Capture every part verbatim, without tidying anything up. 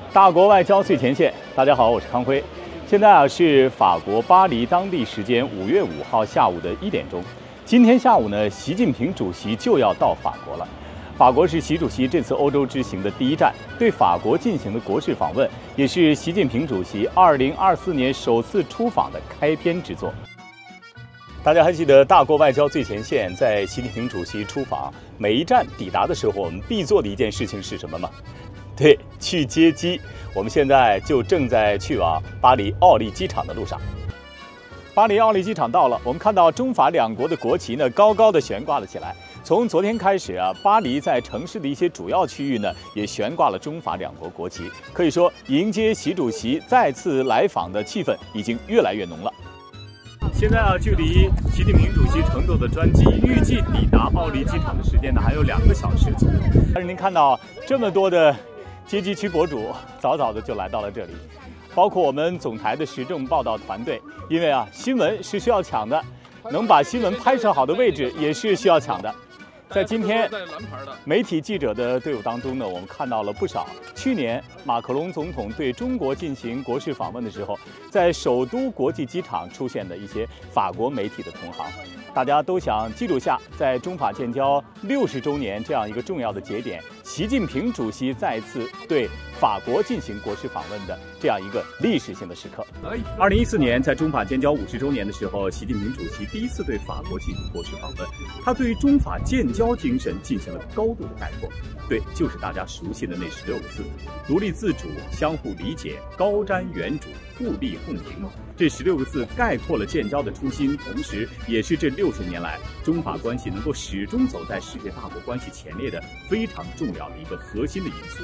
大国外交最前线，大家好，我是康辉。现在啊是法国巴黎当地时间五月五号下午的一点钟。今天下午呢，习近平主席就要到法国了。法国是习主席这次欧洲之行的第一站，对法国进行的国事访问，也是习近平主席二零二四年首次出访的开篇之作。大家还记得大国外交最前线在习近平主席出访每一站抵达的时候，我们必做的一件事情是什么吗？对，去接机。我们现在就正在去往巴黎奥利机场的路上。巴黎奥利机场到了，我们看到中法两国的国旗呢，高高的悬挂了起来。从昨天开始啊，巴黎在城市的一些主要区域呢，也悬挂了中法两国国旗。可以说，迎接习主席再次来访的气氛已经越来越浓了。现在啊，距离习近平主席乘坐的专机预计抵达奥利机场的时间呢，还有两个小时左右。但是您看到这么多的接机区博主早早的就来到了这里，包括我们总台的时政报道团队，因为啊，新闻是需要抢的，能把新闻拍摄好的位置也是需要抢的。在今天媒体记者的队伍当中呢，我们看到了不少去年马克龙总统对中国进行国事访问的时候，在首都国际机场出现的一些法国媒体的同行。大家都想记录下在中法建交六十周年这样一个重要的节点，习近平主席再次对法国进行国事访问的这样一个历史性的时刻。二零一四年，在中法建交五十周年的时候，习近平主席第一次对法国进行国事访问，他对中法建交精神进行了高度的概括。对，就是大家熟悉的那十六个字：独立自主、相互理解、高瞻远瞩、互利共赢。这十六个字概括了建交的初心，同时也是这六十年来中法关系能够始终走在世界大国关系前列的非常重要的一个核心的因素。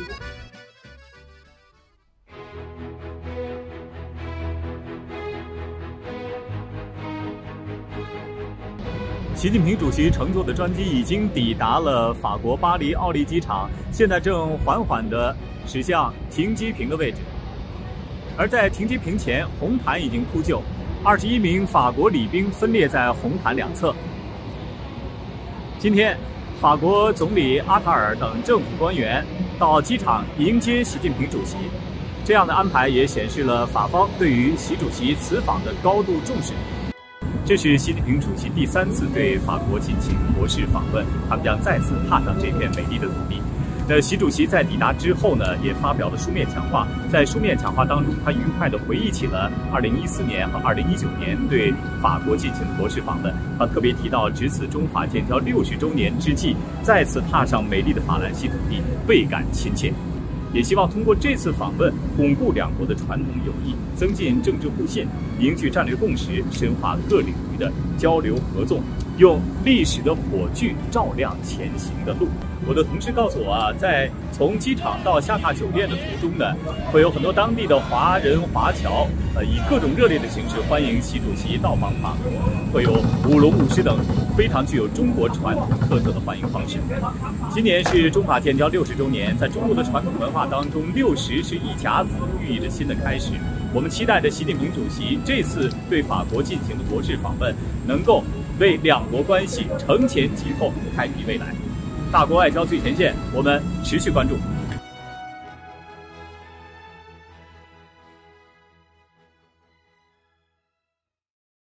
习近平主席乘坐的专机已经抵达了法国巴黎奥利机场，现在正缓缓地驶向停机坪的位置。而在停机坪前，红毯已经铺就，二十一名法国礼宾分列在红毯两侧。今天，法国总理阿塔尔等政府官员到机场迎接习近平主席，这样的安排也显示了法方对于习主席此访的高度重视。这是习近平主席第三次对法国进行国事访问，他们将再次踏上这片美丽的土地。那习主席在抵达之后呢，也发表了书面讲话。在书面讲话当中，他愉快地回忆起了二零一四年和二零一九年对法国进行的国事访问。他特别提到，值此中法建交六十周年之际，再次踏上美丽的法兰西土地，倍感亲切。也希望通过这次访问，巩固两国的传统友谊，增进政治互信，凝聚战略共识，深化各领域的交流合作，用历史的火炬照亮前行的路。我的同事告诉我啊，在从机场到下榻酒店的途中呢，会有很多当地的华人华侨，呃，以各种热烈的形式欢迎习主席到访法国，会有舞龙舞狮等非常具有中国传统特色的欢迎方式。今年是中法建交六十周年，在中国的传统文化当中，六十是一甲子，寓意着新的开始。我们期待着习近平主席这次对法国进行的国事访问，能够为两国关系承前启后，开辟未来。大国外交最前线，我们持续关注。